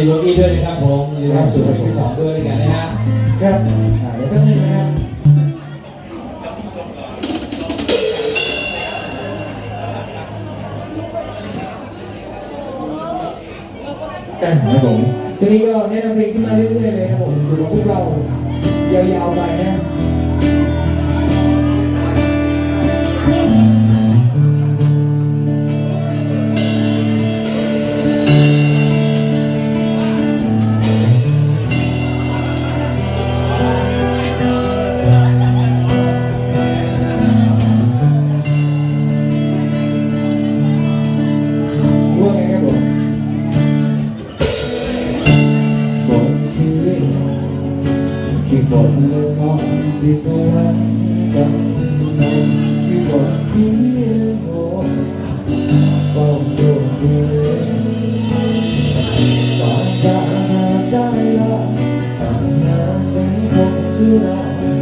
โบกี้ด้วยนะครับผมอยู่ในส่วนที่สองด้วยกันนะฮะครับเดี๋ยวแป๊บนึงนะครับครับผมทีนี้ก็แนะนำเพลงขึ้นมาเรื่อยๆเลยครับผมอยู่กับพวกเรายาวๆไปนะบทเรื่องของที่สวรรค์กับที่บทที่โง่เฝ้าโชคดีตอนจะได้ละตั้งนานสิ่งของที่เรา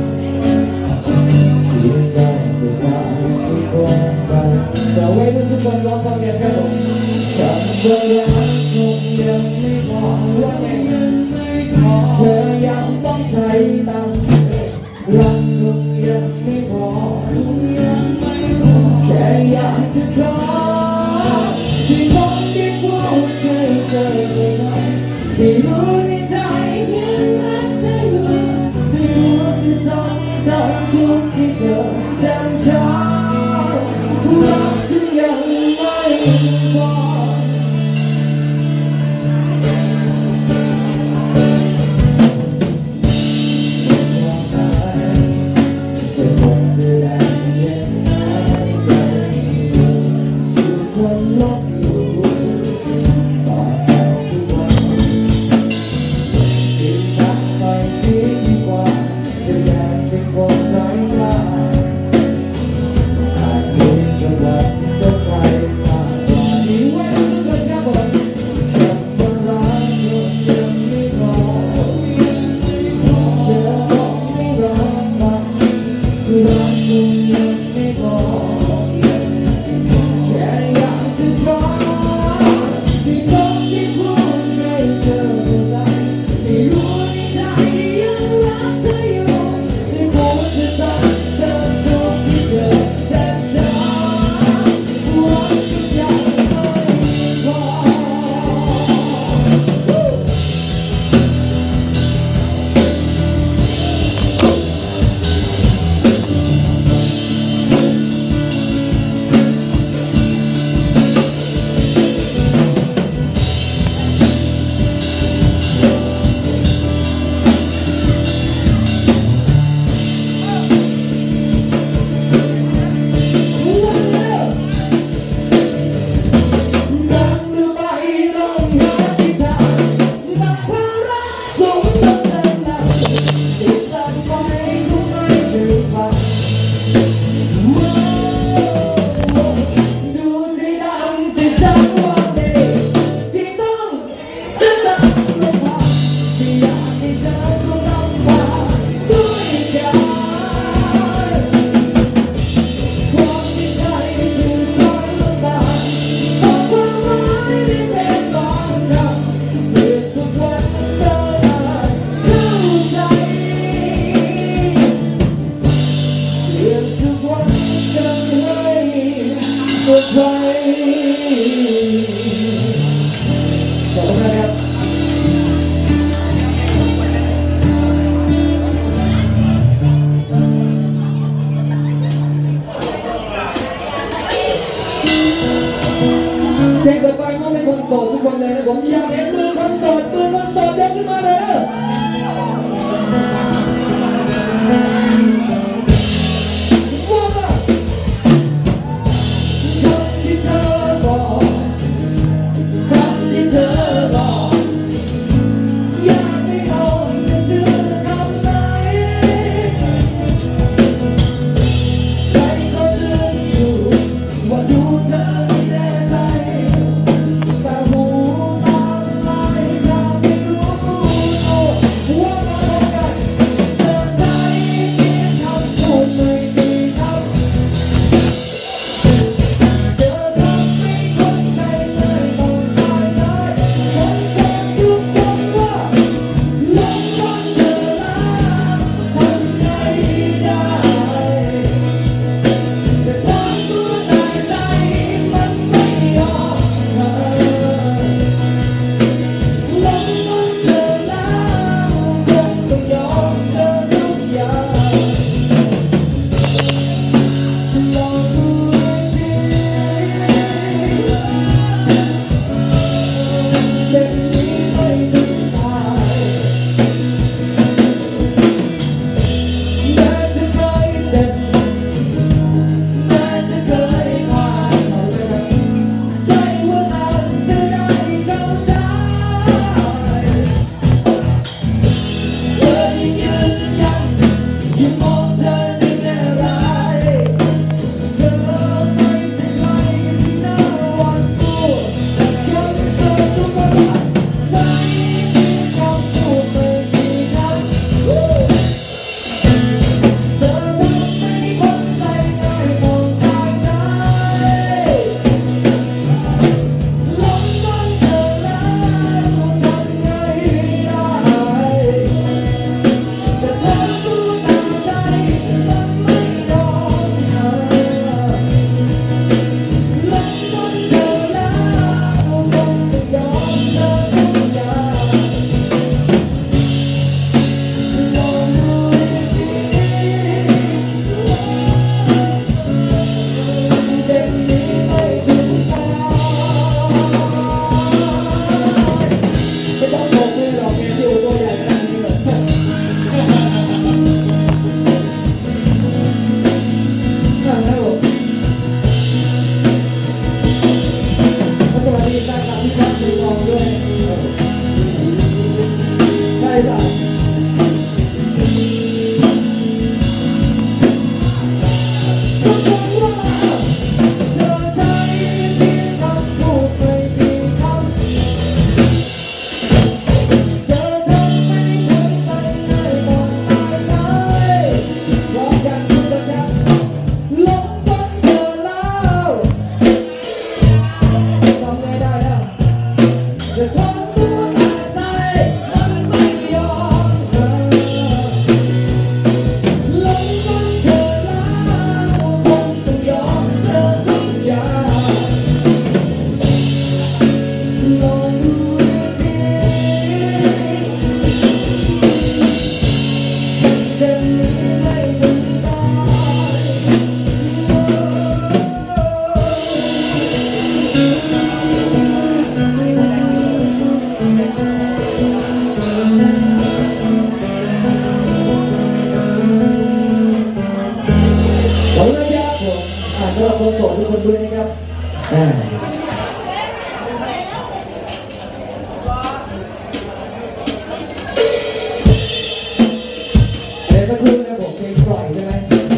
ที่ได้สุดท้ายสุดวันกันจะไว้ทุกคนร้องฟังกันครับผมกับเวลาคงยังไม่พอว่าไงเธอยังต้องใช้ตังค์รักคงยังไม่พอแค่อยากจะขอที่คนที่พูดให้เธอเลยนะที่รู้ในใจยังรักเธออยู่ที่รู้ที่สองตอนทุกที่เธอจำฉันรักที่ยังไม่พอเพลงต่อไปมอบให้คนโสดทุกคนเลยนะผมอยากเห็นมือคนโสดยกขึ้นมาเลยว่าจ้ะสำหรับคนโสดทุกคนด้วยนะครับเดี๋ยวสักครู่นะผมเพลงปล่อยใช่ไหม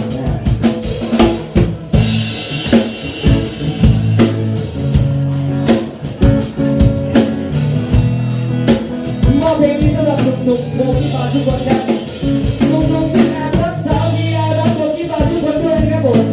มอบเพลงนี้สำหรับหนุ่มๆโมที่มาทุกคนครับหนุ่มๆที่แอบรักสาวที่แอบรักโมที่มาทุกคนด้วยนะครับผม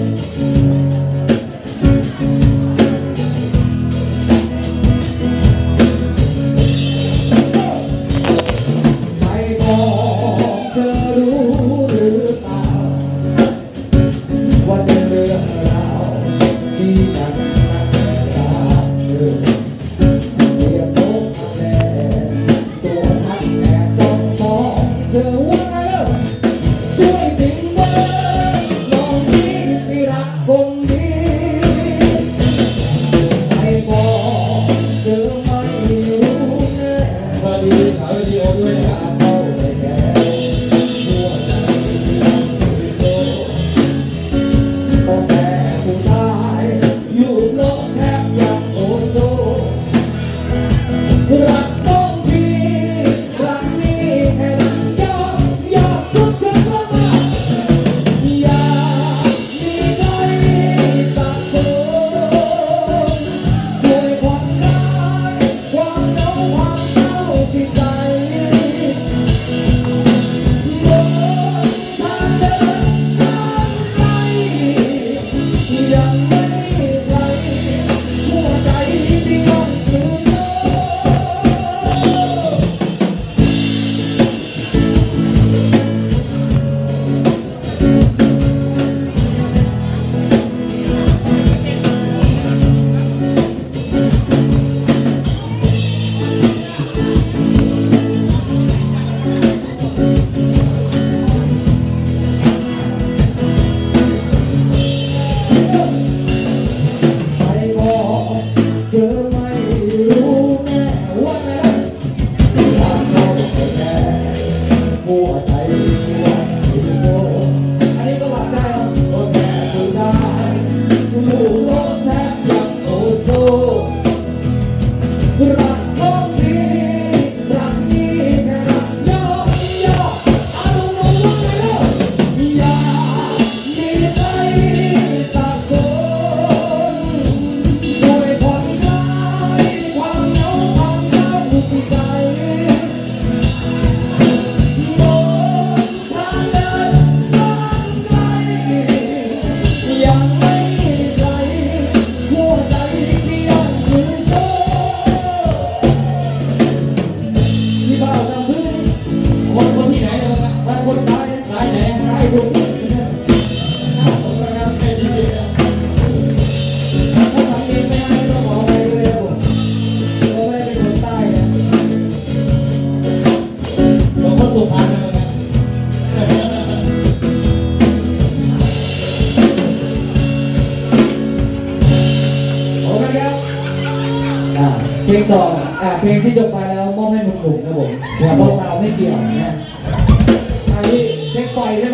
เพลงต่อเพลงที่จบไปแล้วมอบให้หนุ่มๆนะผมเพราะสาวไม่เกี่ยวนะอันนี้เพลงปล่อยใช่ไหม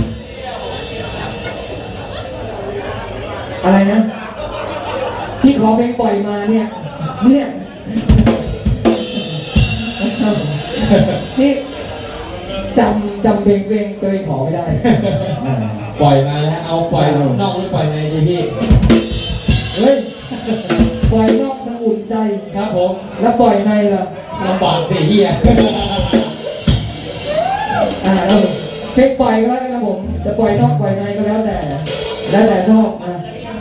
อะไรนะที่ขอเพลงปล่อยมาเนี่ยนี่จำเพลงตัวเองขอไม่ได้ปล่อยมาแล้วเอาปล่อยนอกหรือปล่อยในดีพี่เฮ้ยปล่อยนอกมันอุ่นใจครับผมแล้วปล่อยในล่ะลำบากสิเฮียแล้วเพลงปล่อยก็แล้วกันนะผมจะปล่อยนอกปล่อยในก็แล้วแต่ชอบนะ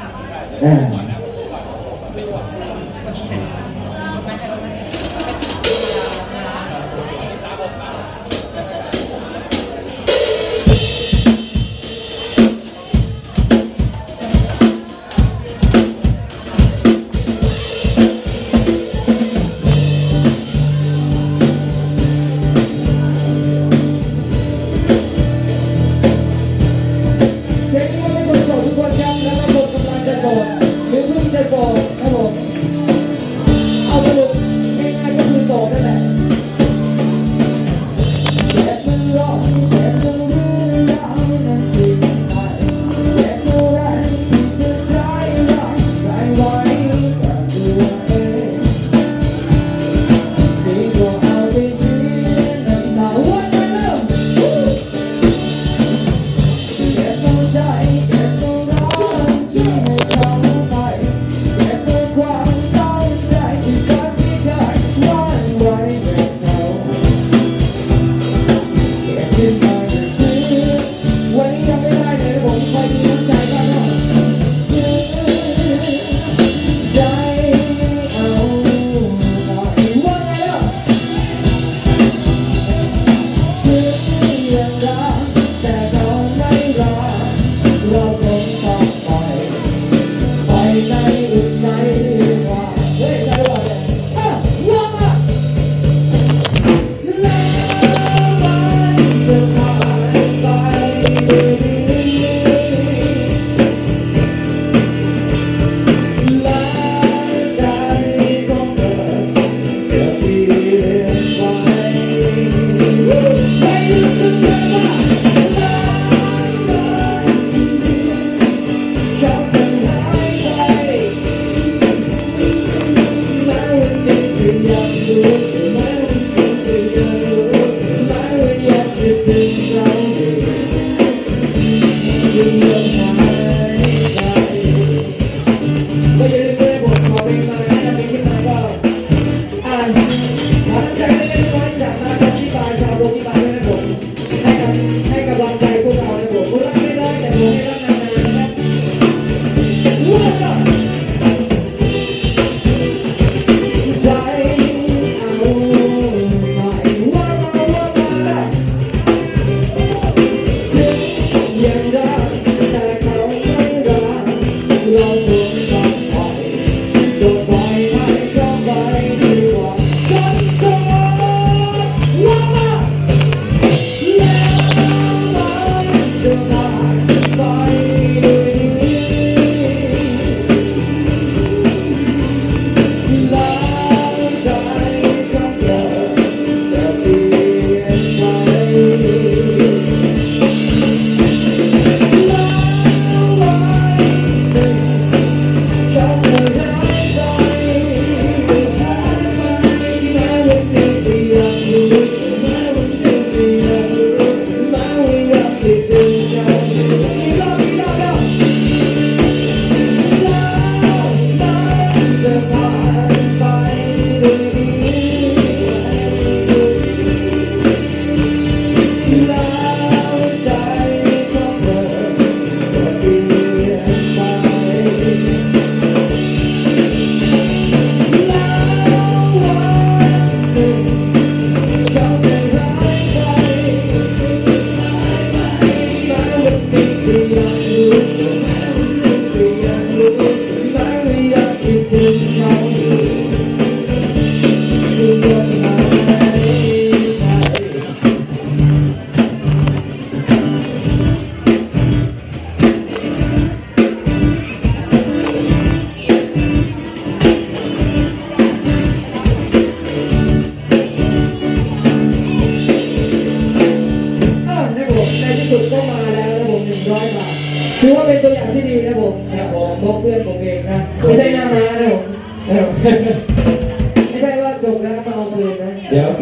ถือว่าเป็นตัวอย่างที่ดีนะผมบอกเพื่อนผมเองนะไม่ใช่หน้าม้านะผมไม่ใช่ว่าจบแล้วก็มาเอาคืนนะเดี๋ยว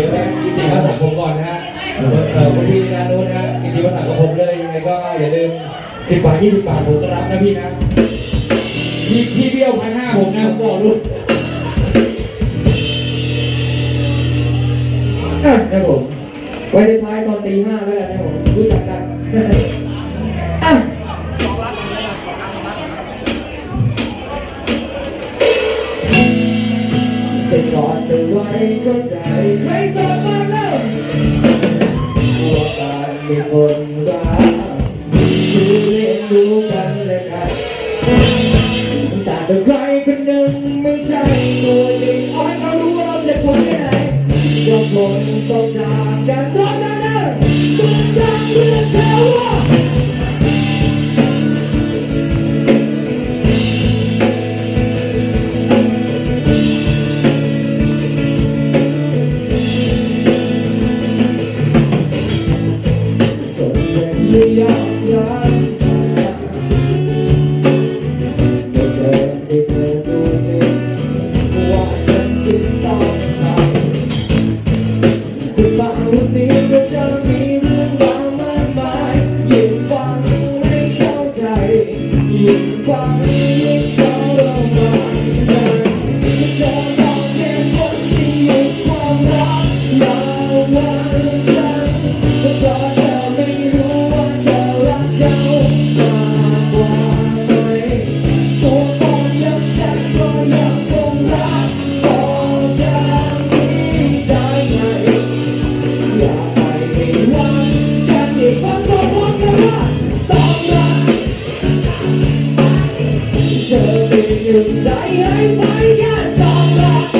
ดี๋ยวแรกกิติภาษาผมก่อนนะฮะคุณพี่ด้านโน้นนะฮะกิติภาษากับผมเลยยังไงก็อย่าลืม10 บาท 20 บาทผมก็รับนะพี่นะพี่เบี้ยว1,500ผมนะผมบอกลูกนะผมไว้ท้ายตอนตี 5แล้วกันนะผมรู้จักกันเป็นก่อนจะไว้เข้าใจใครสอนมาแล้วว่าการมีคนรักคือเรียนรู้กันและกันแต่กับใครคนหนึ่งไม่ใช่ตัวจริงเอาให้เขารู้ว่าเราจะคนที่ไหนก็คงต้องจากกันเพราะนั้นเมื่อรักเมื่อเธอว่าไม่ยอมรักไม่เคยได้เธอดูจริงว่าฉันจึงต้องทำที่บางวันนี้ก็จะมีเรื่องราวมากมายยิ่งฟังไม่เข้าใจยิ่งฟังยิ่งทรมานใจจะต้องเป็นคนที่มีความรักยาวนานฉันก็เพราะเธอไม่รู้ว่าเธอรักเขามากกว่าไหมตัวตนยังฉันก็ยังคงรักต่ออย่างนี้ได้ไงอย่าไปมีวันกันอีกวันก็พบกันว่าต้องรักเธอไม่หยุดใจให้ไปแค่ต้องรัก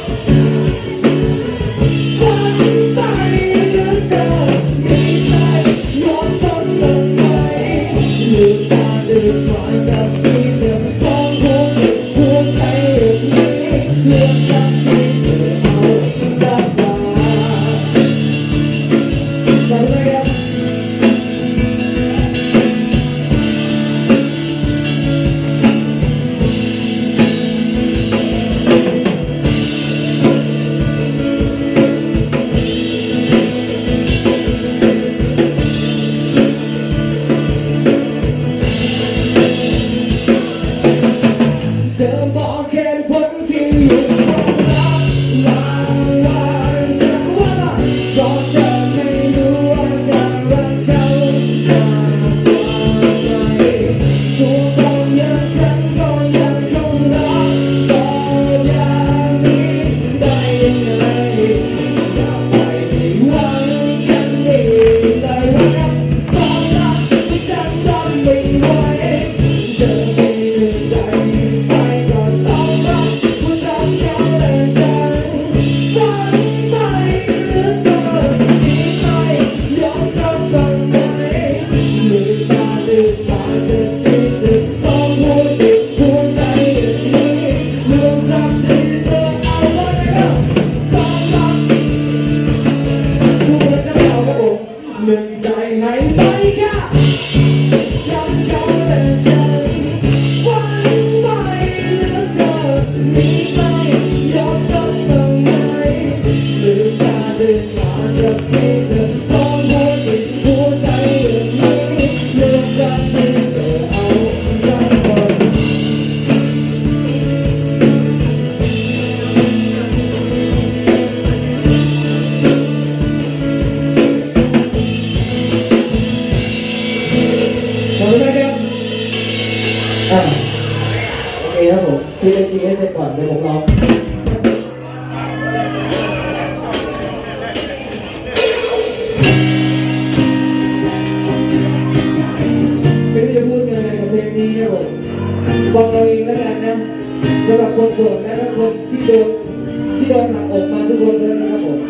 วันไปหรือเธอมีใจยอมทนกันไหมลืมตาลืมฝันกับที่เธอต้องหัวใจอย่างนี้เรื่องรักที่เธอเอารักษาไปเลยครับเธอบอกเหตุผลที่อยู่ความรักลางฉันว่าเพราะเธอไม่รู้ว่าเธอรักเขามากกว่าไหนตัวตนอย่างฉันก็ยังคงรักต่ออย่างนี้ได้ยังไงอย่าไปมีหวังกันดีเลยรักความรักที่ฉันรับไม่ไหวเธอไม่ลืมใจไปก่อนต้องรักว่าต้องยอมและฉันฝันไปหรือเธอดีไหมยอมรับกันไหมลืมตาลืมตาเธอที่เธอต้องหัวจิตหัวใจอย่างนี้เรื่องรักที่เธอเอาไว้แล้วต้องรักผู้เปิดกระเป๋าครับผมหนึ่งใจให้ไปค่ะฉันยอมและฉันวันไปหรือเธอมีไหมยอมทนบ้างไหมลืมตาลืมตาเธอที่เธอต้องหัวจิตหัวใจอย่างนี้เรื่องรักที่เธอเอารักก่อนขอบคุณมากครับโอเคครับผมพี่เล่นซีให้เสร็จก่อนเดี๋ยวผมร้องไม่รู้จะพูดยังไงกับเพลงนี้ครับผมบอกเราเองแล้วกันนะสำหรับคนโสดและคนที่โดนหักอกมาทุกคนเลยนะครับผม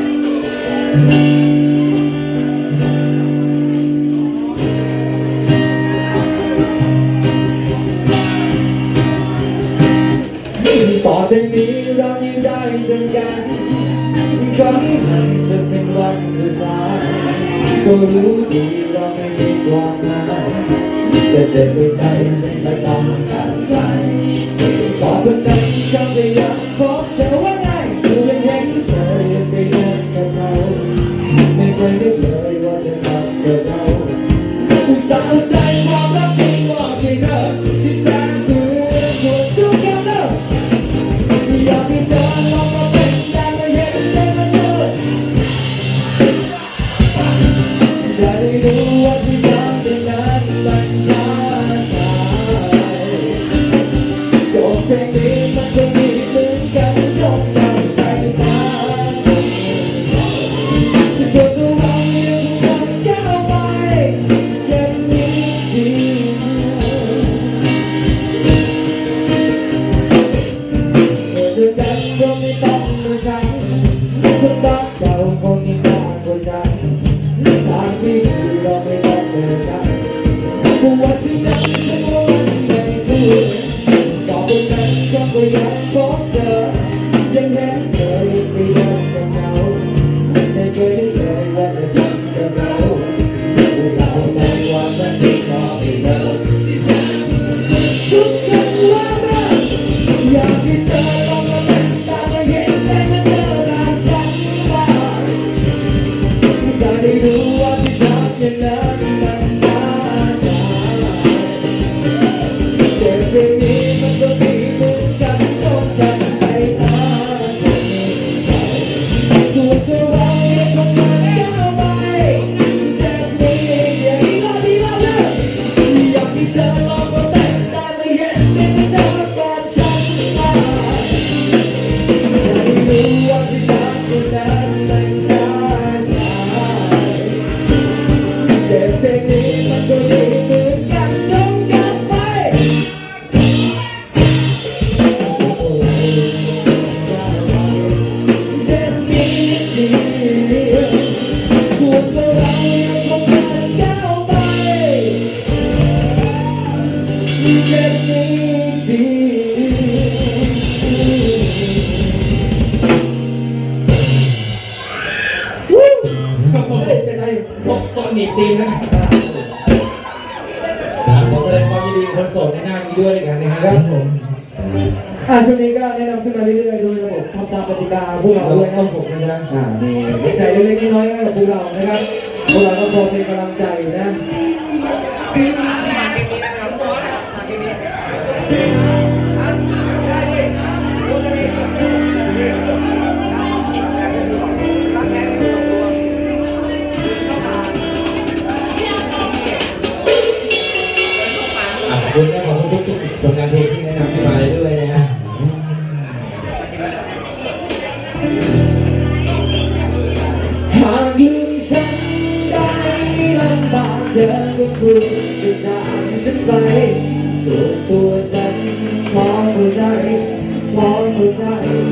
ต่อจากนี้เรายังได้เจอกันก่อนที่มันจะเป็นวันสุดท้ายก็รู้ดีเราไม่มีความหมายจะเจ็บไปไหนฉันไม่ต้องการใจต่อจากนั้นก็พยายามบอกเธอว่าไงเธอยังเห็นเธอยังไปเดินเราคงมีมากกว่าฉันทางที่เราไม่ต้องเจอกันผู้ว่าที่นั้นฉันวันไม่รู้ต่อไปนั้นก็ยังพบเจอยังเห็นเธอไปเดินกับเขาไม่เคยได้เลยว่าจะฉันกับเราผู้สาวในความรักที่ขอให้เธอทุกครั้งว่าอยากให้เธอลองมาเป็นตามาเห็นแต่เมื่อเธอรักฉันบ้างจะได้รู้ว่าที่ทำอย่างนั้นมันท้าทายเจ็บเพลงนี้มันก็มีเหมือนกันจนกันไปตาส่วนตัวเรายังคงเดินก้าวไปเจ็บนี้อย่างนี้ก็ดีแล้วนะอยากให้เธอลองมาเป็นตามาเห็นแต่เมื่อเธอรักฉันบ้างไม่รู้ว่าที่ทำอย่างนั้นมันท้าทายเจ็บเพลงนี้มันก็ดีเหมือนกันจนกันไปเจ็บนิดเดียวส่วนตัวเรายังคงเดินก้าวไปเจ็บนิดเดียวเป็นไรตอนหนีตีนนะขอแสดงความยินดีคนโสดในหน้านี้ด้วยกันนะคครัรับบผมช่วงนี้ก็แนะนำขึ้นมาเรื่อยๆโดยระบบทำตามกติกาพวกเราเราด้วยต้นะองผมนะจ๊ะมีหัวใจเล็กๆน้อยๆให้กับพวกเรานะครับพวกเราก็พอเป็นกำลังใจนะขอบคุณนะขอบคุณทุกๆผลงานเพลงที่แนะนำขึ้นมาเรื่อยๆนะฮะหากลืมฉันได้ลำบากเธอก็ควรจะจากฉันไปส่วนตัวฉันพอเข้าใจพอเข้าใจ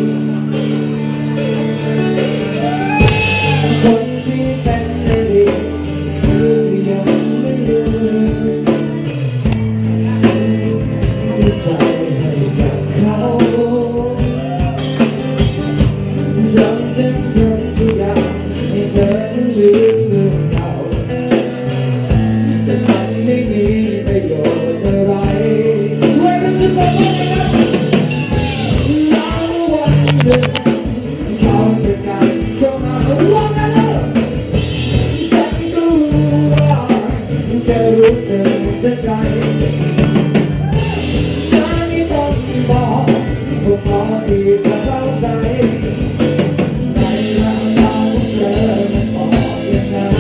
คนที่เป็นอดีตคือยังไม่ลืมฉันมีใจให้กับเขาจำฉันทำทุกอย่างให้เธอนั้นลืมเรื่องเก่าแต่มันไม่มีประโยชน์อะไรไว้มันจะบอกว่าไงครับแล้ววันหนึ่งเขาจะกลับเข้ามาว่ากันเลยฉันก็รู้ว่าเธอรู้สึกเสียใจการที่ต้องบอกพวกเขาที่จะเข้าใจในร่างกายของเธอมันออกอย่างนั้น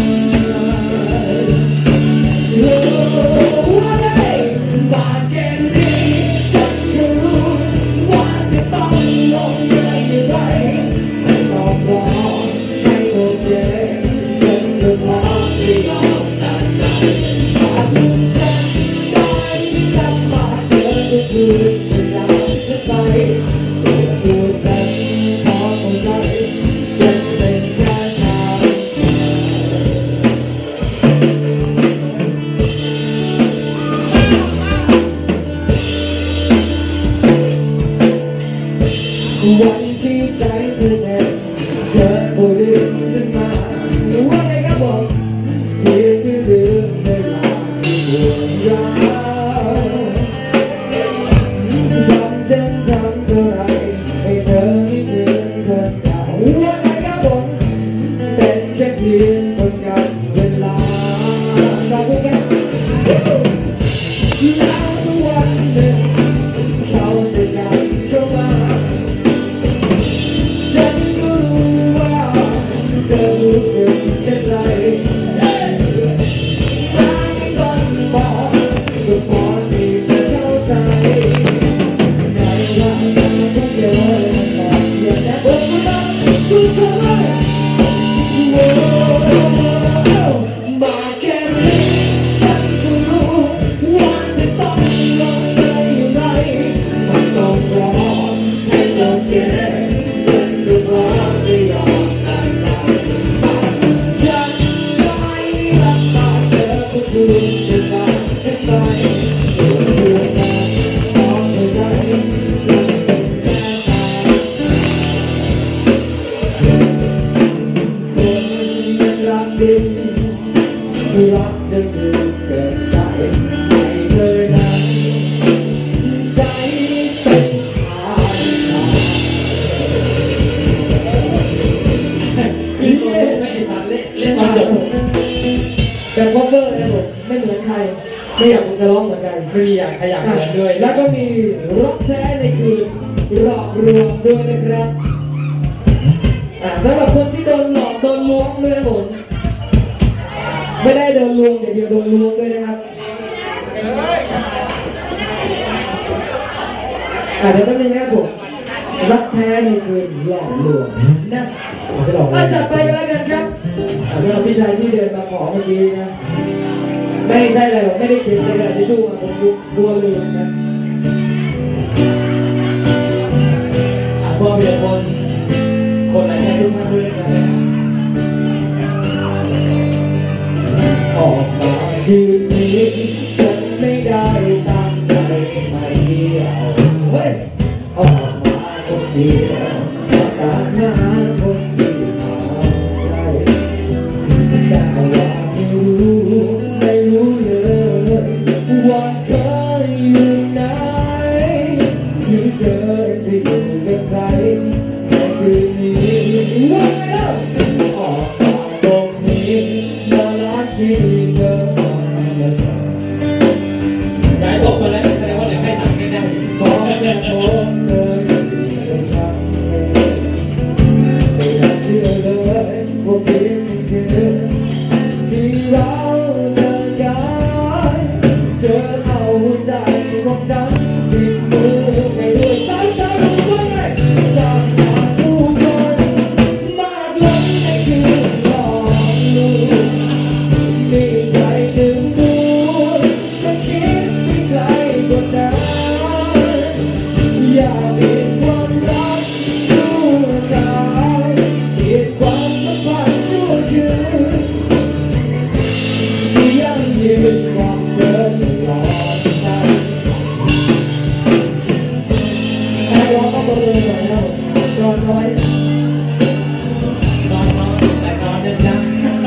ว่าได้บาดแค่นี้ฉันก็รู้ว่าจะต้องลงเอยอย่างไรไม่ต้องรอให้โอเคฉันก็พร้อมที่ยอมตัดใจหากลืมฉันได้ลำบากเธอก็คือจะจากฉันไปส่วนตัวฉันพอเข้าใจฉันเป็นแค่ชายวันที่ใจเธอเจ็บเธอก็ลืมฉันมาว่าไงครับผมเพียงแค่ลืมเวลาที่ปวดร้าวจำฉันทำเท่าไรให้เธอไม่เหมือนคนเก่าว่าไงครับผมเป็นแค่เพียงคนกับเวลาขอบคุณครับแล้ววันหนึ่งเขาจะกลับเข้ามาฉันก็รู้ว่าเธอรักจริงรักจะดูเกินใจไม่เคยนั้นใจเป็นชายคือตัวไม่ได้สั่นเล่นมาจบแต่คอฟเวอร์นะผมไม่เหมือนใครไม่อยากจะร้องเหมือนกันไม่มีอยากขยันเหมือนด้วยแล้วก็มีรักแท้ในคืนหลอกลวงด้วยนะครับสำหรับคนที่โดนหลอกโดนลวงด้วยนะผมไม่ได้โดนลวงอย่างเดียวโดนลวงด้วยนะครับเดี๋ยวต้องมีนะครับผมรักแท้ในคืนหลอกลวงนะจัดไปกันแล้วกันครับสำหรับพี่ชายที่เดินมาขอเมื่อกี้นะไม่ใช่อะไรหรอกไม่ได้เขียนใส่กระดาษทิชชู่มาผมกลัวลืมนะพอเบียร์คนไหนใช้ทุกท่านด้วยกันออกมาคืนนี้ฉันไม่ได้ตั้งใจไม่เดียวเฮ้ยออกมาคนเดียวตามหาคนที่มาได้แต่ว่าไม่รู้เลยว่าเธออยู่ไหนหรือเธอจะอยู่กับใครในคืนนี้ว่าไงล่ะออกมาตรงนี้มาลักที่เธอย้ายตกมาแล้วแสดงว่าเดี๋ยวให้ตังค์ไม่ได้ขอแค่พบเธออยู่กับฉันไม่อยากเชื่อเลยว่าเพียงแค่ที่เราเจอกันเธอเอาใจของฉันติดมือไปด้วยสายตาของเธอจากผู้คนมากล้นในคืนหลอกลวงมีใจดึงดูดมันคิดไม่ไกลกว่านั้นอยากเห็นความรักชั่วคราวเห็นความสัมพันธ์ชั่วคืนที่ยังยืนความเดินตลอดไปให้ร้องก็เบอร์หน่อยนะครับรอน้อยนอนแต่นอนเนี่ยจ้ะ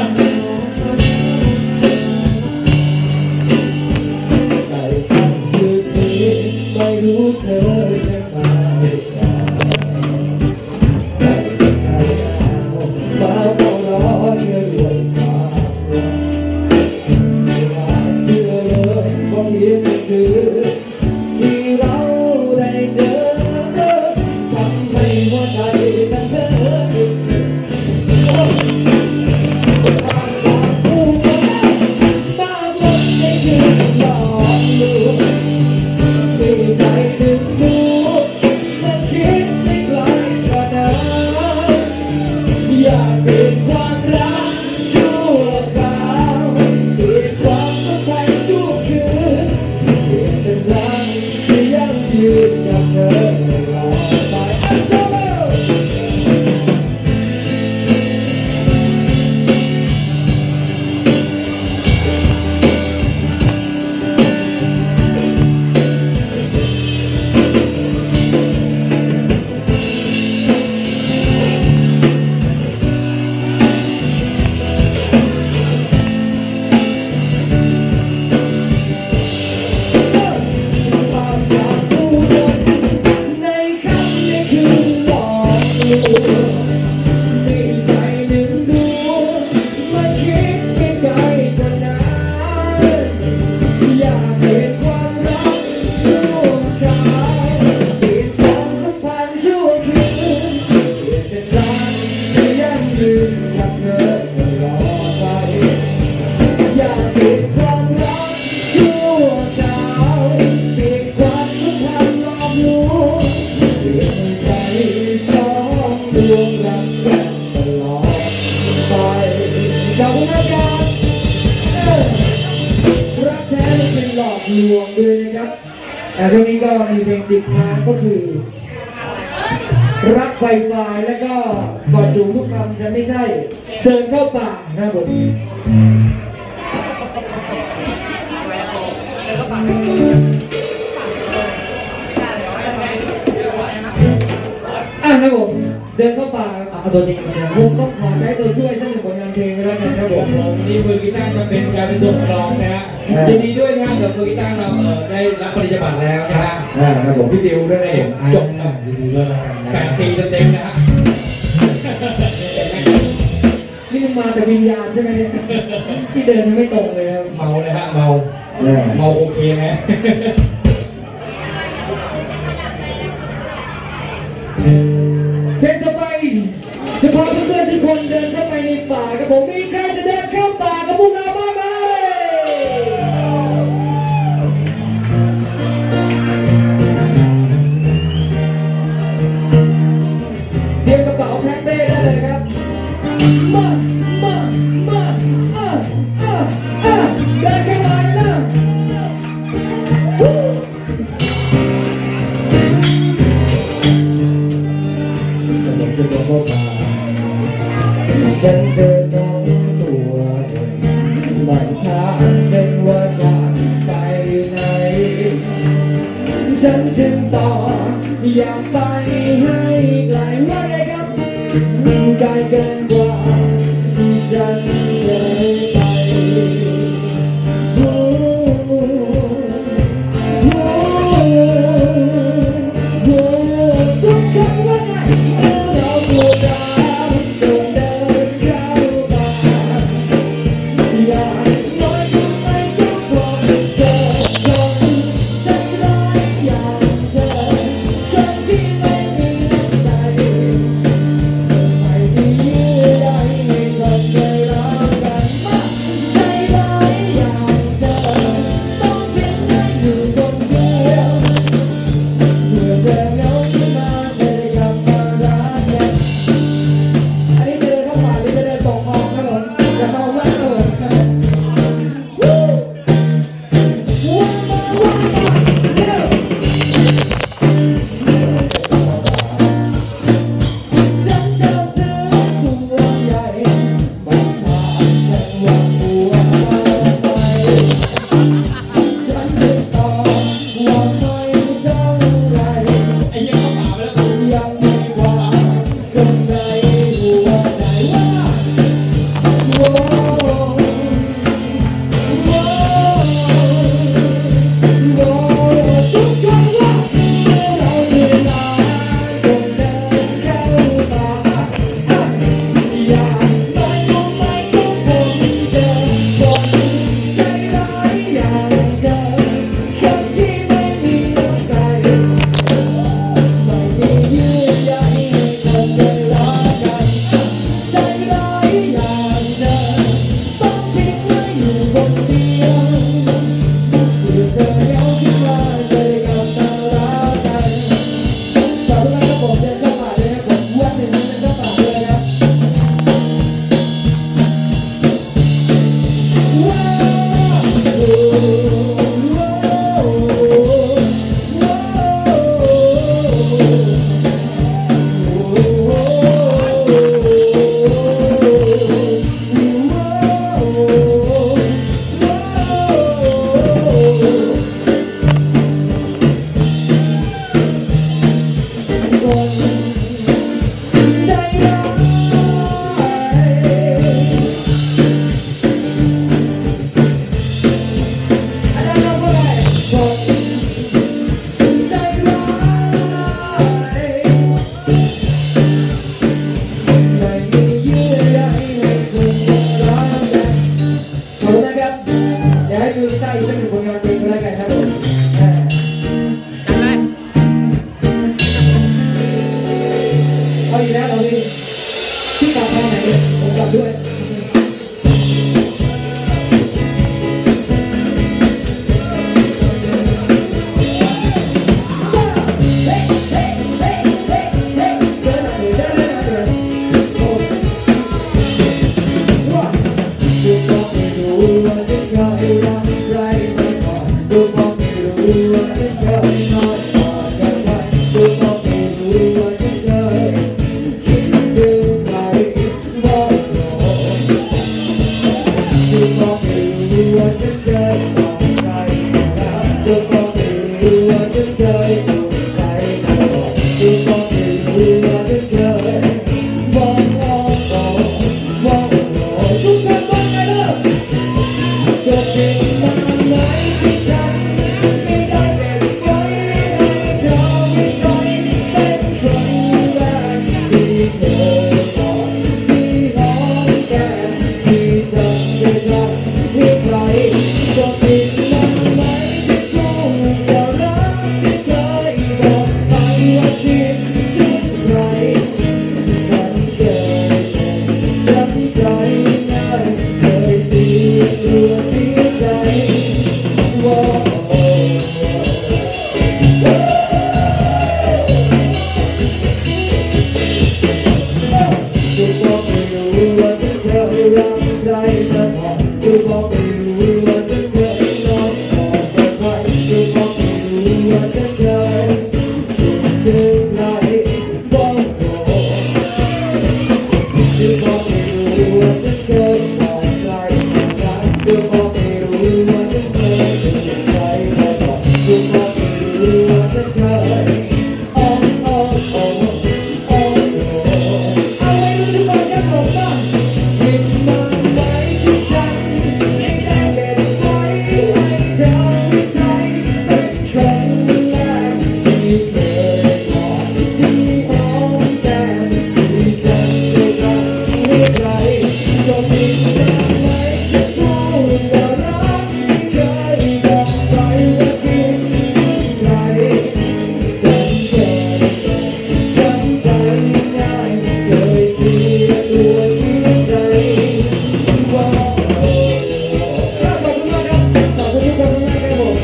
แต่คำคืนนี้ไม่รู้เธอจะมาหรือเปล่าแต่ใครเอามาต้องรอเธอด้วยความรักไม่ว่าเชื่อเลยว่าเพียงคือที่เราได้เจอทำให้หัวใจฉันเธอหยุดผู้คนมากล้นในคืนหลอกลวงมีใจดึงดูดมันคิดไม่ไกลกว่านั้นอยากเปลี่ยนความรักชั่วคราวเปลี่ยนความสัมพันธ์ชั่วคืนเปลี่ยนเป็นรักที่ยั่งยืนกับเธอตลอดไปอันเธอในค่ำในคืนหลอกลวงมีใจดึงดูดมันคิดไม่ไกลกว่านั้นอยากเห็นความรักชั่วคราวเปลี่ยนความสัมพันธ์ชั่วคืนเปลี่ยนเป็นรักที่ยั่งยืนกับเธอตลอดไปอยากเห็นความรักชั่วคราวเปลี่ยนความสัมพันธ์หลอกลวงเปลี่ยนใจสองดวงรักกันตลอดไปขอบคุณนะครับรักแท้ไม่เป็นหลอกลวงด้วยนะครับช่วงนี้ก็มีเพลงติดทางก็คือรักไฟไฟแล้วก็กอดจูบทุกคำฉันไม่ใช่เดินเข้าป่านะครับผมครับผมเดินเข้าป่าเอาตัวจริงผมต้องขอใช้ตัวช่วยสักหนึ่งผลงานเพลงไว้แล้วกันครับผมวันนี้มือกีตาร์จะเป็นการเป็นตัวสำรองนะฮะยินดีด้วยนะกับมือกีตาร์เราได้รับปริญญาบัตรแล้วนะฮะครับผมพี่ดิวด้วยนะผมจบกับยินดีด้วยแล้วกันนะการตีเต็มๆนะฮะนี่มึงมาแต่วิญญาณใช่ไหมเนี่ยที่เดินยังไม่ตรงเลยครับเมาเลยฮะเมาโอเคไหมเพลงต่อไปจะพาเพื่อนๆทุกคนเดินเข้าไปในป่ากับผมมีใครจะเดินเข้าป่ากับพวกเราบ้างไหมเตรียมกระเป๋าแพ็คเป้ได้เลยครับมาเดินเข้ามาเลยวู้จะลงเข้าป่าฉันเจอน้องตัวเองไม่ถามฉันว่าจะไปไหนฉันจึงตอบอยากไปให้ไกลว่าไงครับไกลเกินกว่าที่ฉันเคยไปทุกครั้งว่าไงเราพูดจาจงเดินเข้าป่าอย่าน้อยก็ไม่ต้องพบเจอคนใจร้ายอย่างเธอคนที่ไม่มีน้ำใจไม่มีเยื่อใยให้คนเคยรักกันมากใจร้ายอย่างเธอต้องทิ้งให้อยู่คนเดียวเมื่อเธอเหงาขึ้นมาเธอได้กลับมารักกันอันนี้จะเดินเข้าป่าหรือจะเดินตกคลองครับผมอย่าเมามากครับผมวู้ว้าวเร็วฉันเจ้าเสือตัวใหญ่บังคับฉันว่าตัวไปฉันจะตอบว่าไม่เท่าไรไอ้ยังเข้าป่าไปแล้วยังมีความข้างในหัวใจว่าโว้โว้โว้ทุกครั้งว่าเราเดินมาจงเดินเข้าป่าอย่างน้อยก็ไม่ต้องพบเจอคนใจร้ายอย่างเธอคนที่ไม่มีน้ำใจ ไม่มีเยื่อใยให้คนเคยรักกันใจร้ายอย่างเธอต้องทิ้งไว้อยู่คนเดียวเมื่อเธอเหงาขึ้นมาเธอได้กลับมารักกันขอบคุณมากครับผมเดินเข้าป่าเลยนะผมวันหนึ่งเดินเข้าป่าเลยนะว้ขอบคุณนะครับเดี๋ยวให้ดูกีตาร์อีกสักหนึ่งผลงานเพลงก็แล้วกันครับผมเอาอีกแล้วเราที่กลับมาไหนเนี่ยผมกลับด้วยใครจะบอกดูบอกไม่รู้ว่าจะเคยนอนบอกกับใครดูบอกไม่รู้ว่าจะเคยเจอใครบอกดูบอกไม่รู้ว่าจะเคยบอกใครดูบอกไม่รู้ว่าจะเคยเจอใครบอกดูบอกไม่รู้ว่าจะเคยโอ้โอ้โอ้โอ้เอาไว้ดูก่อนจะจบป่ะคิดมันไว้ที่ฉันไม่ได้เก็บไว้ให้เธอไม่ใช่เป็นคนแรกที่เคยบอกที่อ้อมแก้มที่ฉันได้ทำให้ใครก็มีเธอไว้จะพูดว่ารักไม่เคยบอกใครว่าคิดใครฉันเคยฉันใจง่ายเคยเสียตัวเสียใจว่าขอบคุณมากครับขอบคุณทุกคนมากครับผม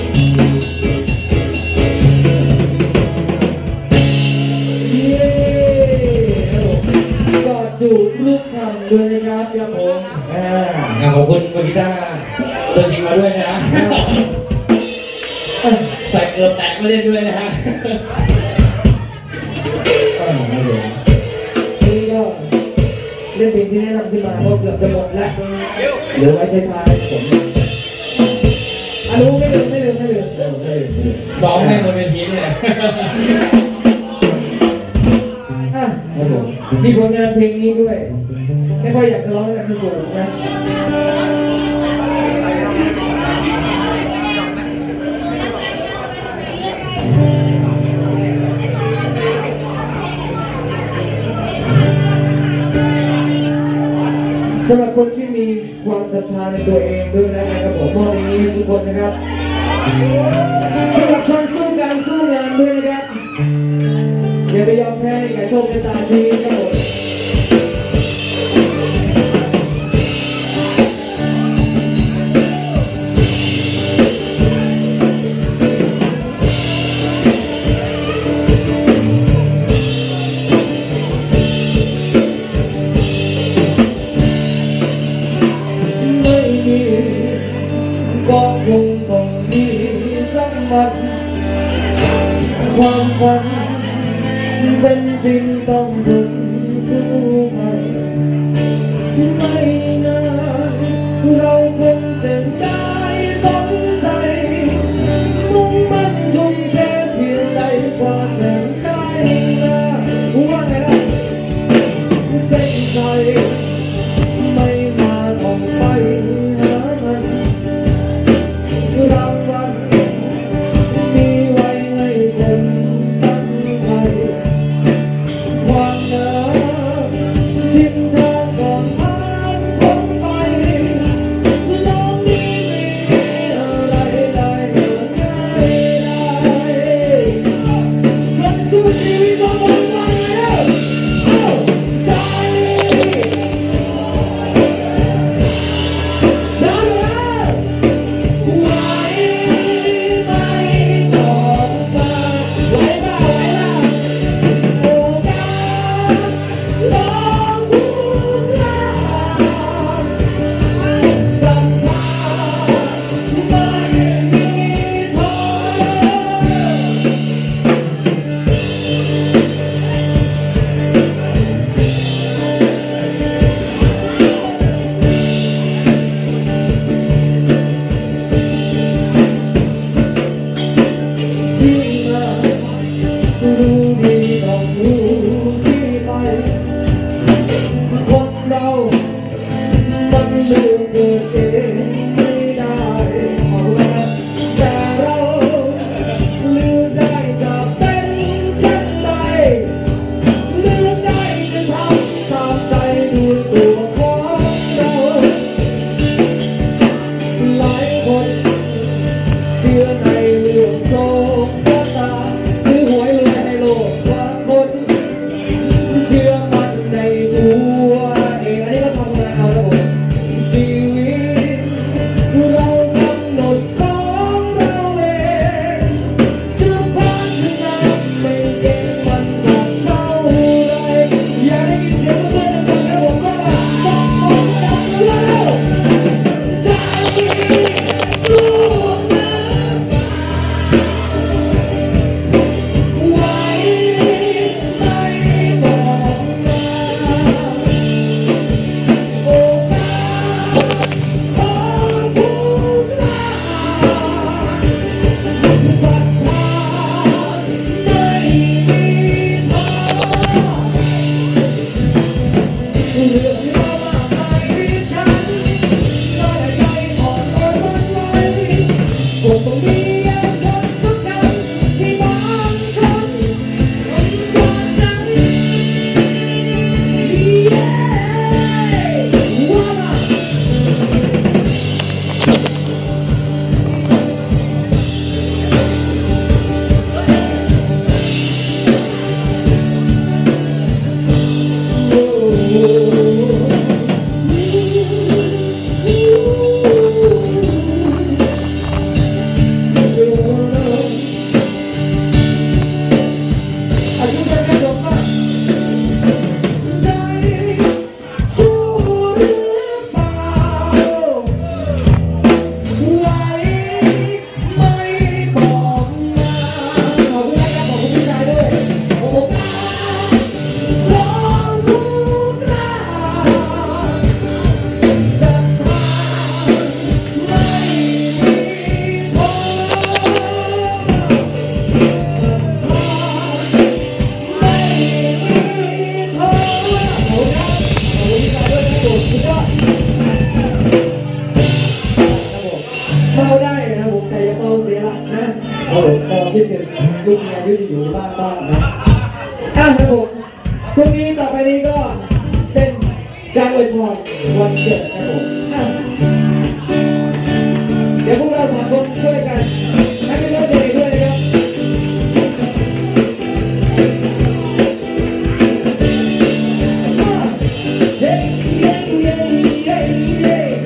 เย้ก็จูบลูกคำด้วยนะครับครับผมขอบคุณคุณกีตาร์ตัวจริงมาด้วยนะ ใส่เกลือแตกมาเล่นด้วยนะฮะนี่ก็เรื่องเพลงที่แนะนำขึ้นมาก็เกือบจะหมดแล้วเหลือไว้ท้ายๆผมรู้ไม่ลืมซ้อมให้บนเวทีเนี่ยครับผมมีผลงานเพลงนี้ด้วยไม่ค่อยอยากจะร้องแต่มันสูงนะสำหรับคนที่มีความศรัทธาในตัวเองด้วยนะครับผมมอบอย่างนี้ทุกคนนะครับสำหรับคนสู้การสู้งานด้วยนะครับอย่าไปยอมแพ้ในการโชคชะตาชีวิตครับผมไม่มีก็คงต้องมีสักวันความฝันเป็นจริงต้องถึงสู้ไปไม่นานเราคงจะได้สมใจมุ่งมั่นทุ่มเทเพียงใดกว่าจะได้มาว่าไงล่ะเส้นใจไม่มาต้องไปหามันรางวัลมีไว้ให้คนตั้งใจความหนาวทิ้งทางก่อนผ่านพ้นไปโลกนี้ไม่มีอะไรได้ง่ายได้คนสู้ชีวิตต้องหมดไปแล้วใจดังแล้วไหวไหมบอกมาไหวป่ะโอกาสลองพูดลาสัมผัสไม่มีท้ที่มารู้ดีต้องรู้ที่ไปคนเรามันเลือกเกิดเองไม่ได้ขอบคุณนะครับแต่เราเลือกได้จะเป็นเช่นใดเลือกได้จะทำตามใจด้วยตัวของเราหลายคนเชื่อในเรื่องโชคชะตาซื้อหวยรวยให้โลกบางคนเชื่อมั่นในตัวเองอันนี้ก็ทำงานเอาแล้วผมชีวิตยุอยู่บ้านต้อนนะครับผมช่วงนี้ต่อไปนี้ก็เป็นการอวยพรวันเกิดครับผมเดี๋ยวพวกเราสองคนช่วยกันให้เป็นวันเกิดด้วยนะครับเย้เย้เย้เย้เย้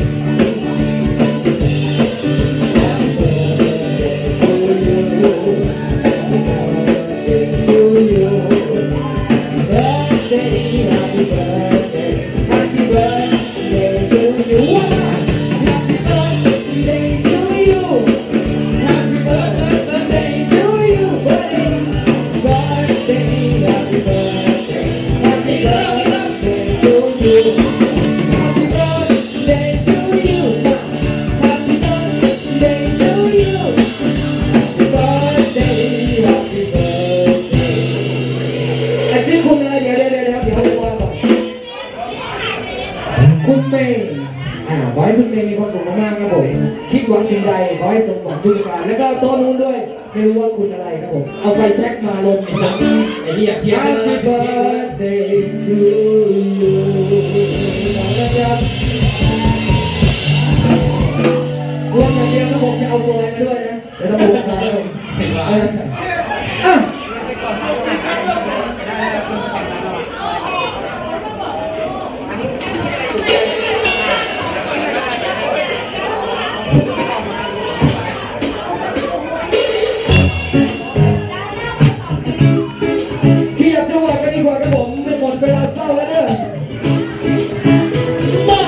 คุณเมย์ขอให้คุณเมย์มีความสุขมากๆครับผมคิดหวังสิ่งใดขอให้สมหวังทุกประการแล้วก็โต๊ะนู้นด้วยไม่รู้ว่าคุณอะไรครับผมเอาไฟแช็กมาลงไอ้นี่อยากเทียบเลย Happy birthday to you นะครับรวมอย่างเดียวนะผมจะเอาตัวอะไรมาด้วยนะเดี๋ยวต้องดูนะครับผมถึงแล้วเวลาเศร้าแล้วเด้อมา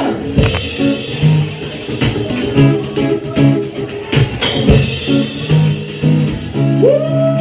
วู้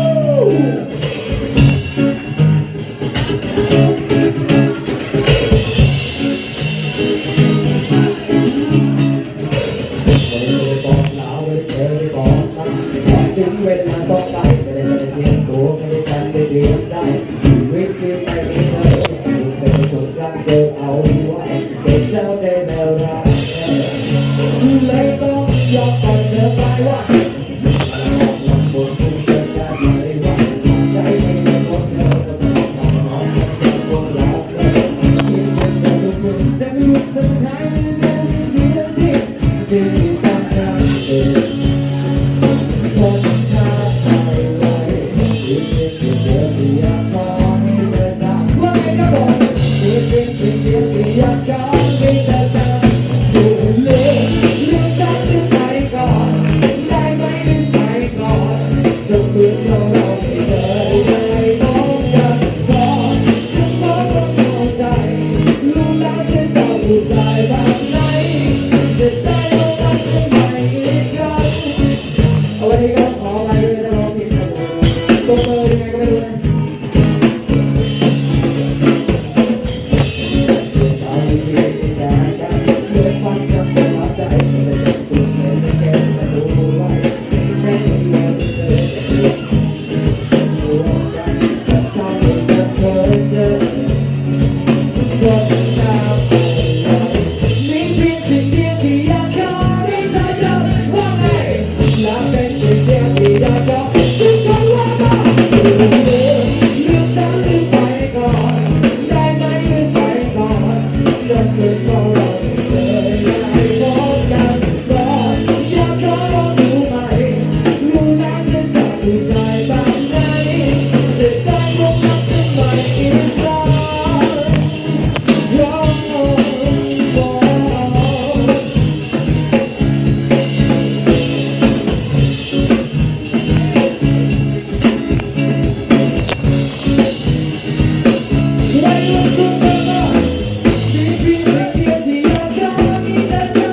บอกลาไว้เจอบอกรักถึงเวลาต้องไปไม่ได้เตรียมตัวไม่ได้ทันได้เตรียมใจชีวิตที่ไม่มีเธอรักเธอเอาไว้เก็บเจ้าใจแนวรักเลยต้องยอมปล่อยเธอไปว่าลำบนทุกเรื่องได้ไหมว่าใจไม่ได้หมดเธอต้องทำน้องจะคงรักเธอยิ่งเป็นแต่ทุกคนจะไม่รู้สักครั้งนั้นเพียงที่จะอยู่ตามทางเดินทนชาไปไว้ยิ่งเป็นเดียวที่อยากขอให้เธอจำไว้ก็บอกเป็นสิ่งเดียวที่อยากจะให้เธอจำอยู่เลยเลือกจับลืมไปก่อนได้ไหมลืมไปก่อนจะเพื่อเราไม่เคยได้พบกันก่อนจะบอกว่าเข้าใจรู้แล้วจะเศร้าใจแบบไหนจะได้เอารักกันใหม่อีกครั้งวันนี้ก็ขอไปด้วยนะร้องเพลงกันตัวเบอร์ยังไงก็ไม่รู้นะWhat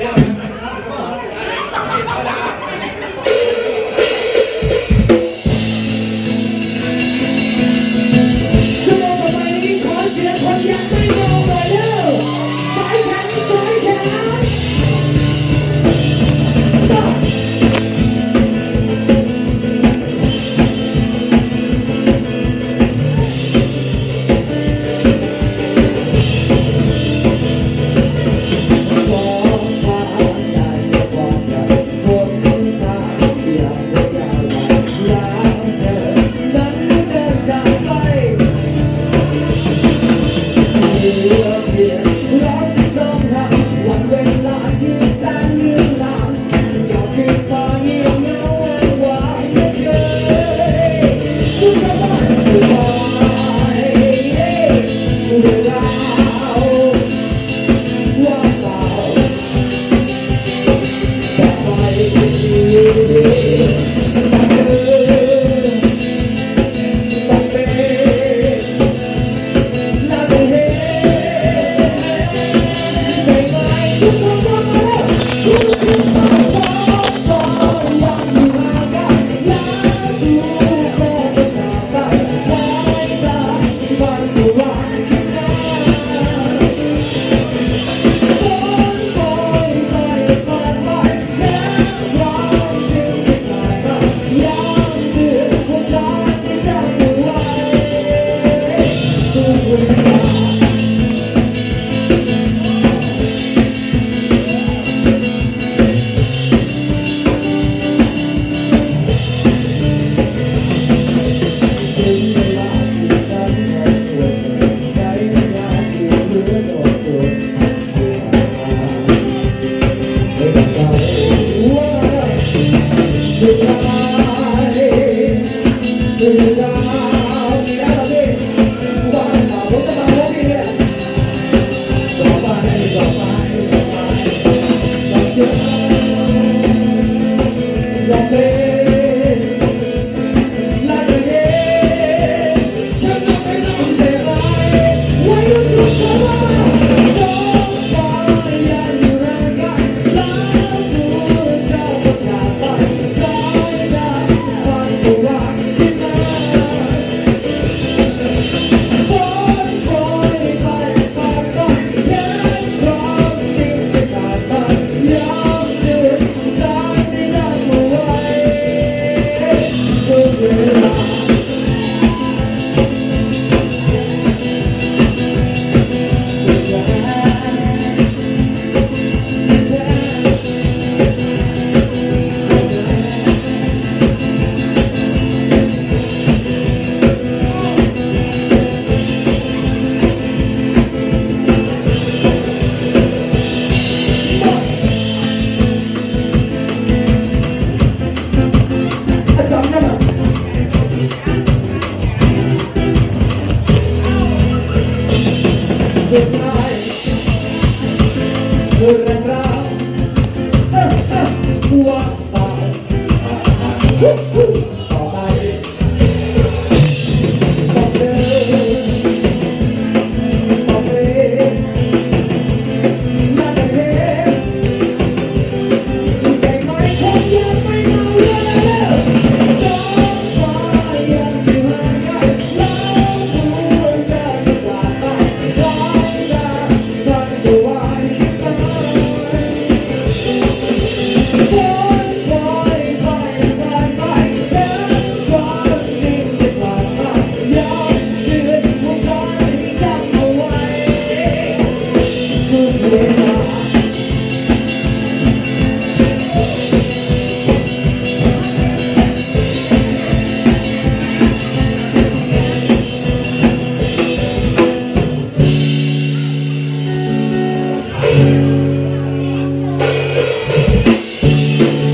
เ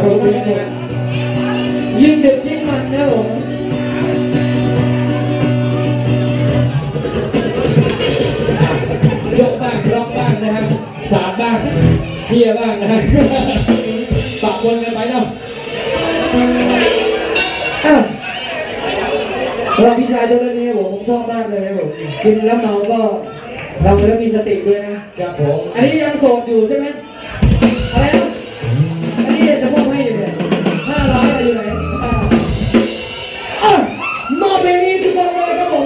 คุณมากนะฮะยิ่งดึกยิ่งมันนะผมยกบ้างร้องบ้างนะฮะสาดบ้างเพียบ้างนะฮะปะปนกันไปเนาะเราพี่ชายตัวนี้ผมชอบมากเลยผมกินแล้วเมาก็เราแล้วมีสติด้วยนะครับผมอันนี้ยังโสดอยู่ใช่ไหมอะไรนะอันนี้จะมอบให้อยู่เนี่ย500อยู่ไหนมอบเพลงนี้ทุกคนเลยครับผม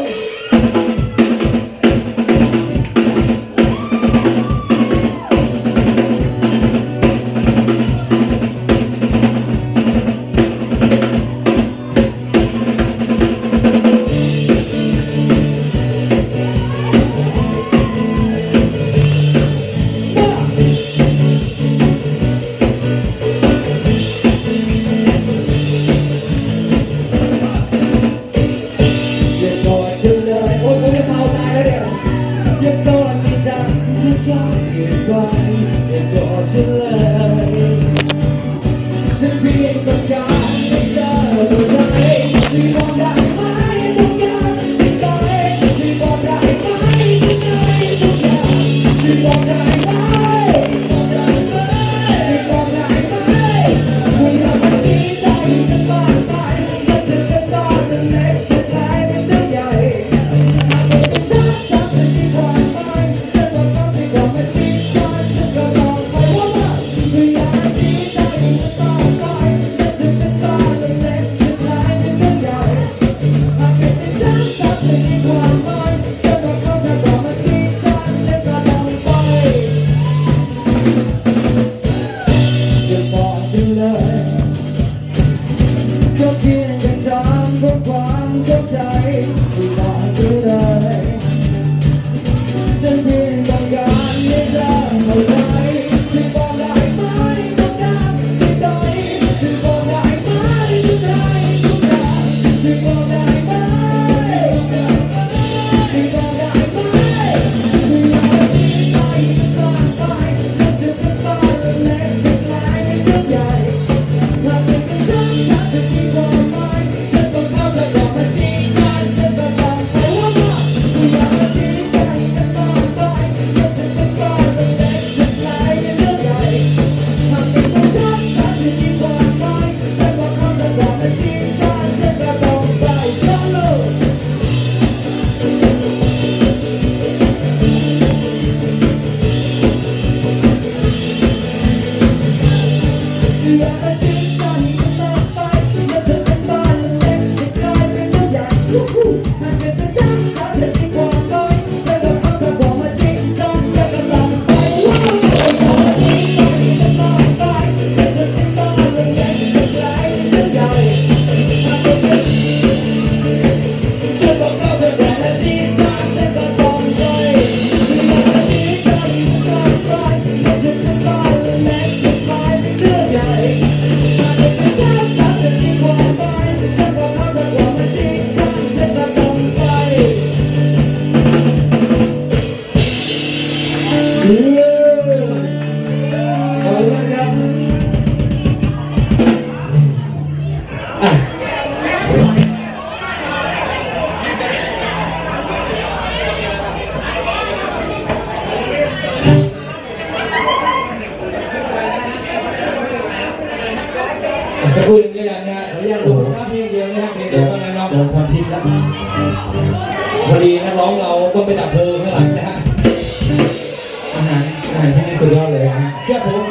สักครู่นึงด้วยกันนะฮะขออนุญาตดูภาพเพียงเดียวนะฮะเพียงเดียวเท่านั้นเนาะโดนทำผิดแล้วพอดีนักร้องเราต้องไปดับเพลิงข้างหลังนะฮะอาหารที่นี่สุดยอดเลยนะเชื่อผม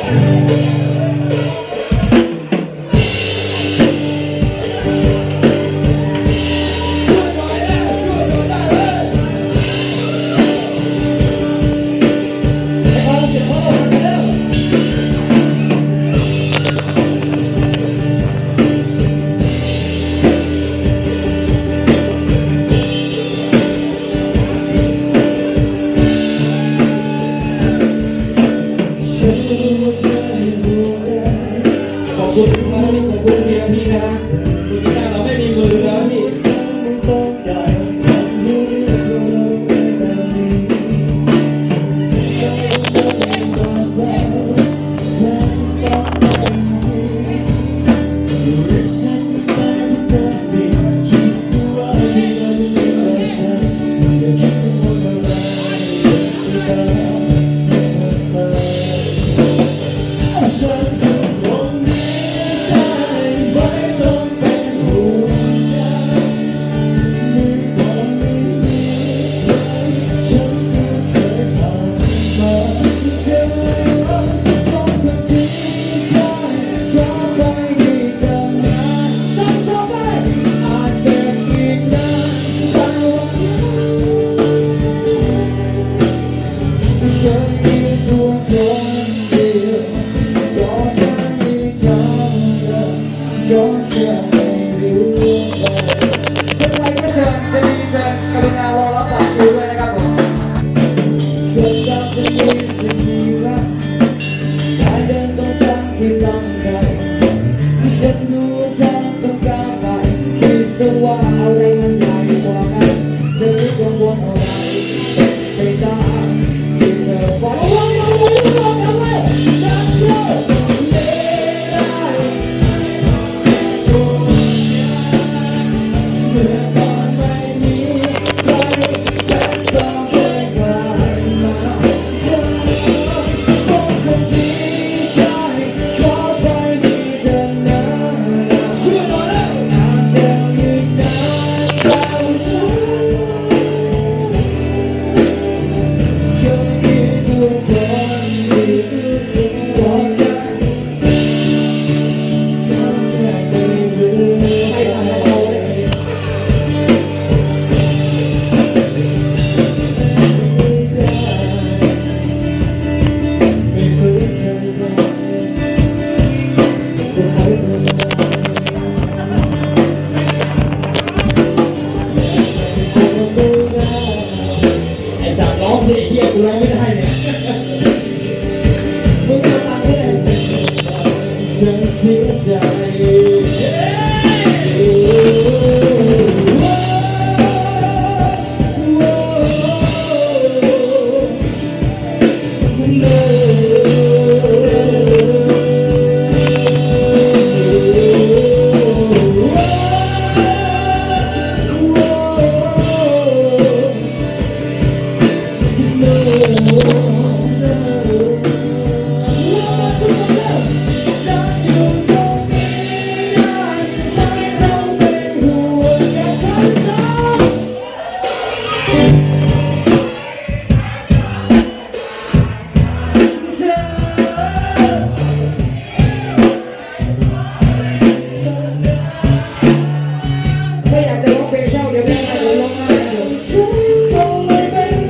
ขอบคุณครับพี่ขอบคุณเพียงพี่นะฮะคุณกีตาร์เราไม่มีมือแล้วพี่ไม่ตั้งใจฉันรู้ว่าเธอต้องการไปคิดซะว่าอะไรมันใหญ่กว่ากันจะไม่กังวลอะไรไปตามที่เธอฝันว่าเราจะต้องทำไมฉันเลิกไม่ได้เมื่อก่อนไม่มีใครฉันก็ไม่กล้ามาเธอต้องคนที่ใช่ขอไปมีเธอนะช่วยหน่อยนะอาจจะยืนนานแต่ฉันยังมีทุกคนที่บอกกันยังไม่รู้ให้ทำเอาได้ไม่เคยเจอกันก็ไม่เป็นไรไอ้สัตว์ร้องสิเฮียกูร้องไม่ได้เนี่ยมึงจะฟังได้ฉันเสียใจไม่อยากจะร้องเพลงเศร้าเดี๋ยวแม่มาร้องไห้เดี๋ยวฉันคงไม่เป็นไร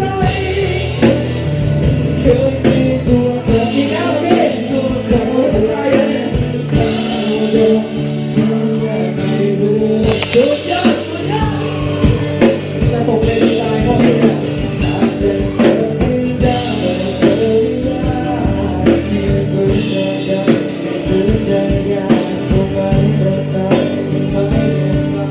เคยมีตัวเธออีกแล้วพี่ตัวเธออะไรเดิมไม่รู้สุดยอดจะตกเป็นตายเพราะพี่เนี่ยอาจจะเจอที่ได้เจอที่ได้ที่เคยเจอกันที่ใจยากคงไม่เป็นไรไม่เป็นไร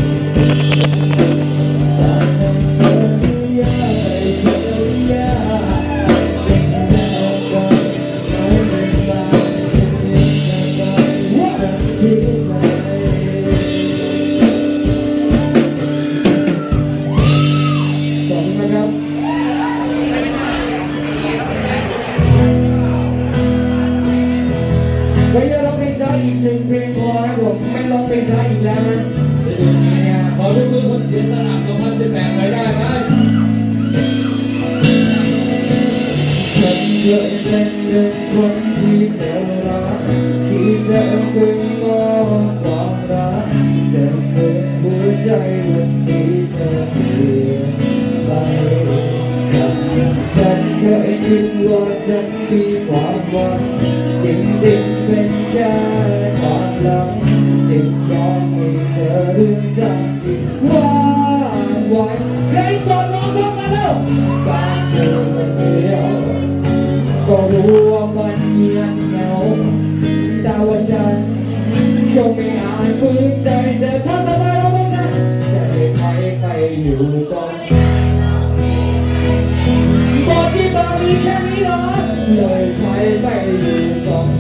ไม่ได้ร้องเพลงช้าอีกหนึ่งเพลงพอนะผมไม่ร้องเพลงช้าอีกแล้วนะเดี๋ยวดูนี้เนี่ยขอดูมือคนเสียสละ2018หน่อยได้ไหมฉันเคยเป็นหนึ่งคนที่เธอรักที่เธอเป็นมองความรักเธอเป็นหัวใจวันนี้เธอเปลี่ยนไปฉันเคยคิดว่าฉันมีความหวังจริงๆเป็นแค่ความหลังจึงยอมให้เธอเรื่องจากที่ว่างไว้ใครสอนน้องพวกกันแล้วการเธอมันเดียวก็รู้ว่ามันเงียบเหงาแต่ว่าฉันก็ไม่อาจฝืนใจเธอทำอะไรเราไม่ได้จะให้ใครไปอยู่ก่อนบอกที่บ้านมีแค่นี้เหรอเลยใครไปอยู่ก่อน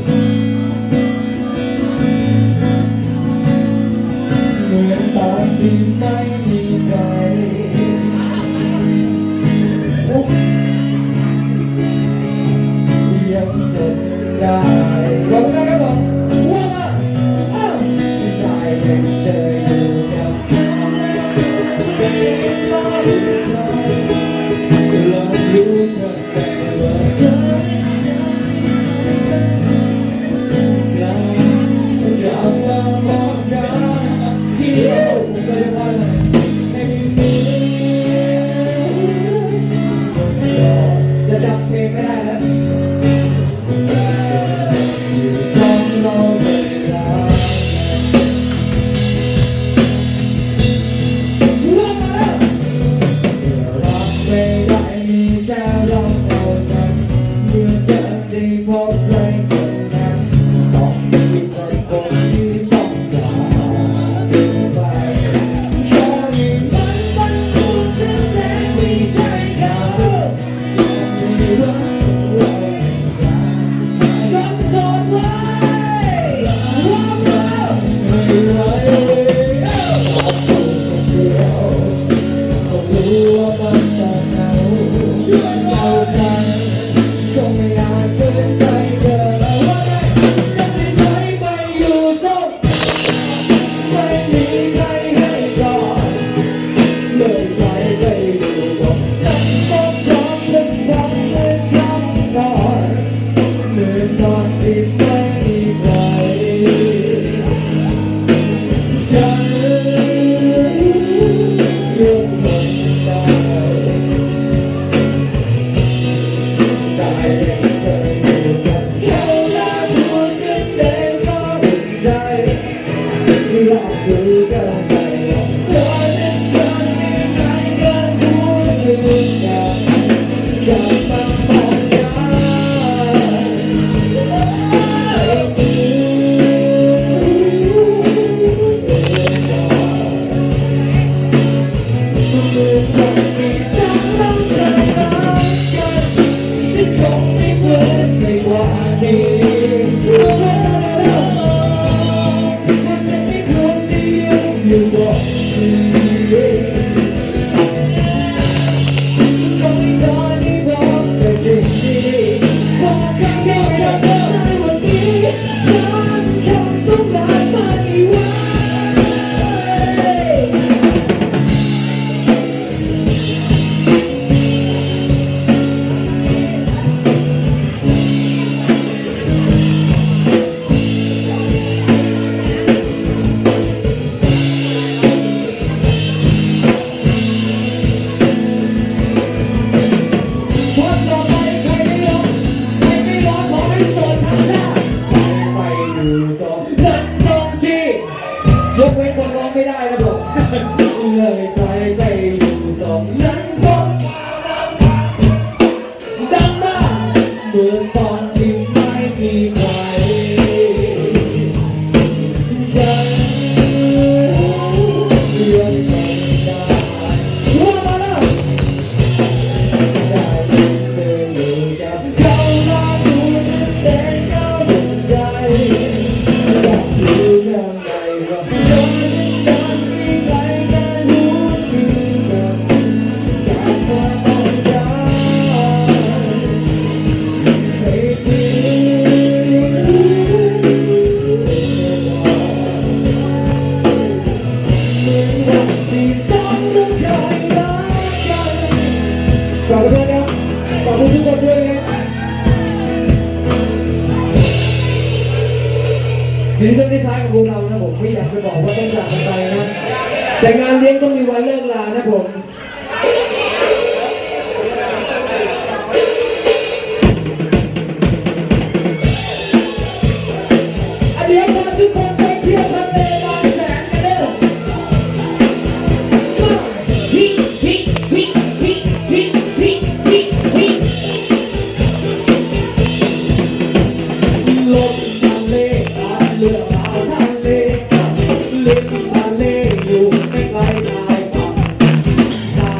เหมือนตอนที่ไม่มีใครยังจำได้ขอบคุณนะครับผมว่ามาได้เป็นเธออยู่กับฉันเรารู้กันแต่ว่าฉันกลับมามองฉันที่เดียวผมก็จะพอเลยไม่มีมือจะจำเพลงไม่ได้แล้วดีมันจะไม่คนเดียวอยู่บอกก็ไม่ตอนนี้บอกแต่จริงดีบอกกันแค่เธอในวันนี้ฉันคงต้องลาไปไว้ วันต่อไปใครไม่ร้องใครไม่ร้องขอให้โสดทั้งชาติไปดูตรงนั้นตรงที่ยกเว้นคนร้องไม่ได้นะผมเลยใส่ใจอยู่ตรงนั้นตรงดังมากเหมือนตอนที่ไม่มีใครฉันยังไม่ได้ว่ามาแล้ว ได้เธออยู่กับเขามาดูฉันแต่เขาหมดใจอยากรู้ยังไงว่าโดนฉันที่ไหนกันรู้ดีกันจากความต้องการให้ดีเหมือนวันที่สองต้องเคยรักกัน ขอบคุณครับขอบคุณทุกคนด้วยนะครับในช่วงที่ท้ายของพวกเรานะผมไม่อยากจะบอกว่าต้องจากกันไปนะแต่งานเลี้ยงต้องมีวันเลิกลานะผมเดี๋ยวพาทุกคนไปเที่ยวทะเลบางแสนกันเด้อฮิฮิฮิฮิฮิฮิฮิฮิลมทะเลเรือราวทะเลลึกทะเลอยู่ไม่ไกลชายฝั่ง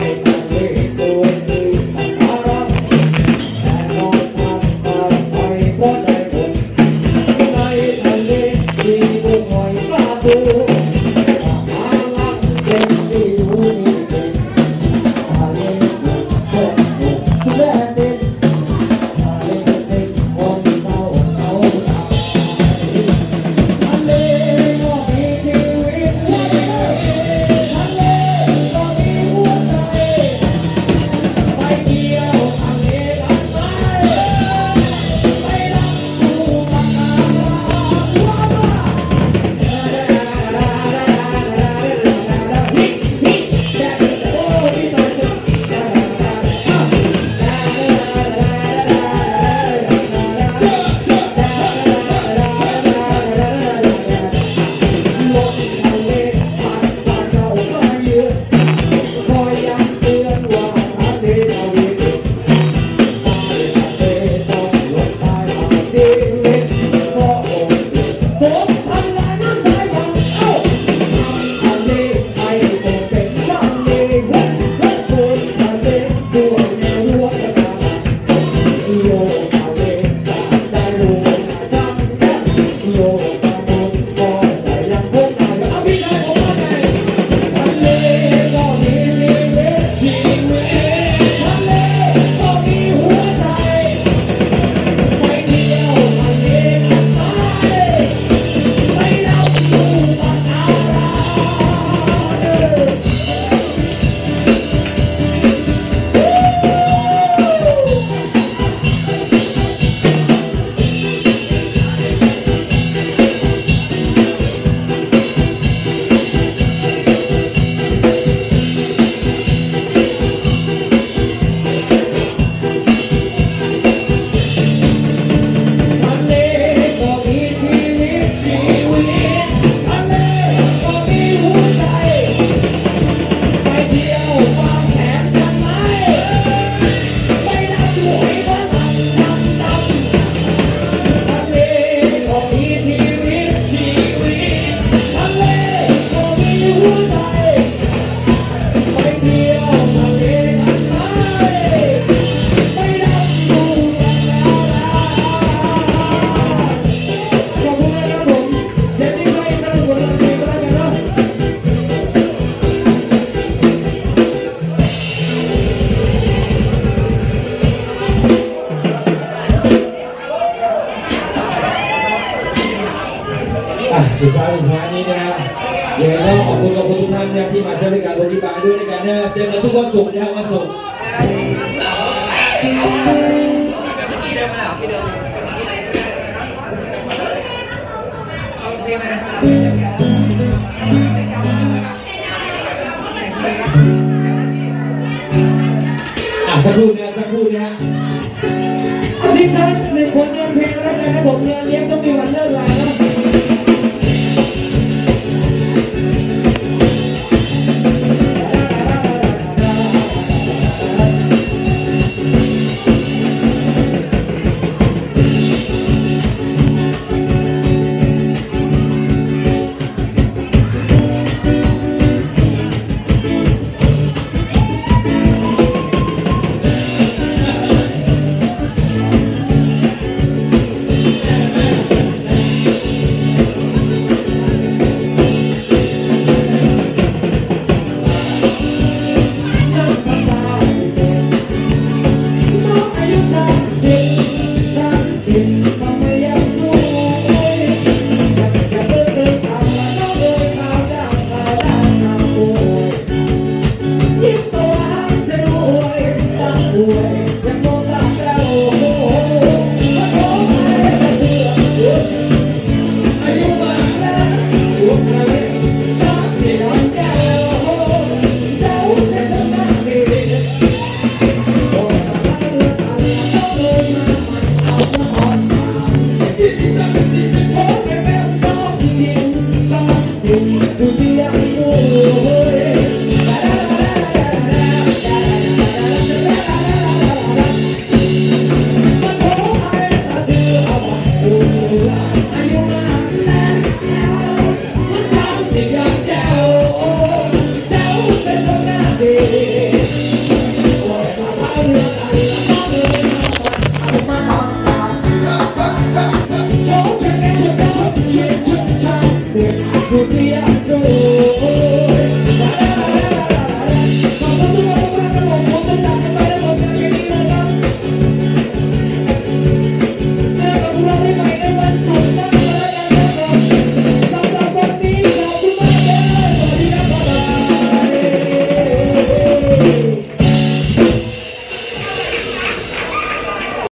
สุดท้ายนี้นะฮะยังไงก็ขอบคุณทุกท่านนะที่มาใช้บริการบริการด้วยในการเนี่ยเจอกันทุกวันศุกร์นะครับวันศุกร์สักครู่นะสิ่งสำคัญหนึ่งผลงานเพลงแล้วกันนะผมงานเลี้ยงต้องมี